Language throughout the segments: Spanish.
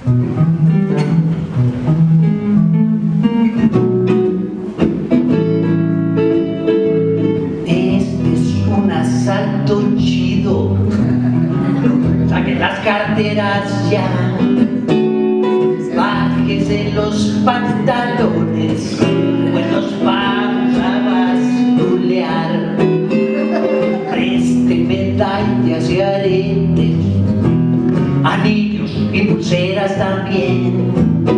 Este es un asalto chido. Saquen las carteras ya. Bájese los pantalones, pues los vamos a basculear. Preste medallas y aretes, anillos y pulseras también.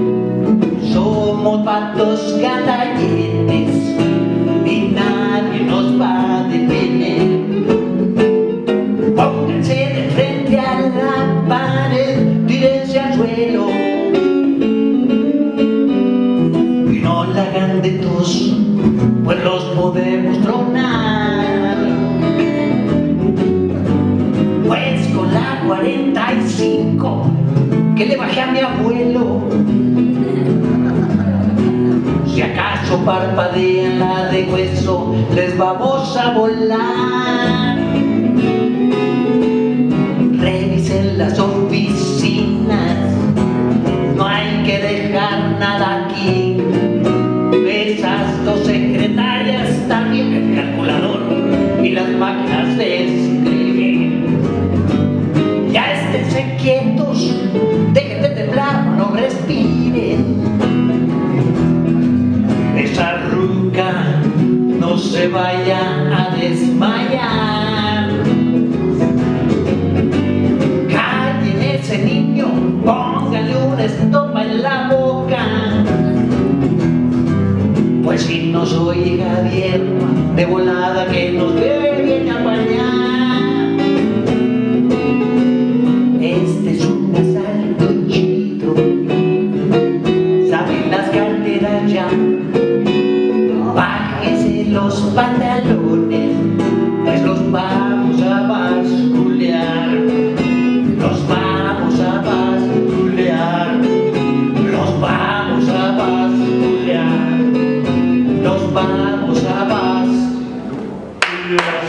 Somos patos galalletes y nadie nos va a detener. Pónganse de frente a la pared, tírense al suelo y no la hagan de tos, pues los podemos tronar. Pues con la 45 que le bajé a mi abuelo, si acaso parpadean la de hueso, les vamos a volar. Revisen las oficinas, no hay que dejar nada aquí. Esas dos secretarias, también el calculador y las máquinas de escribir. Ya esténse quietos, dejen de temblar, no respiren. Esa ruca no se vaya a desmayar. Callen ese niño, pónganle una estopa en la boca. Pues si no soy Javier, de volada que nos viene a bañar. Este es un asalto chido, saben las carteras ya. Bájese los pantalones, pues los vamos a basculear. Los vamos a basculear. Los vamos a basculear. Los vamos a basculear.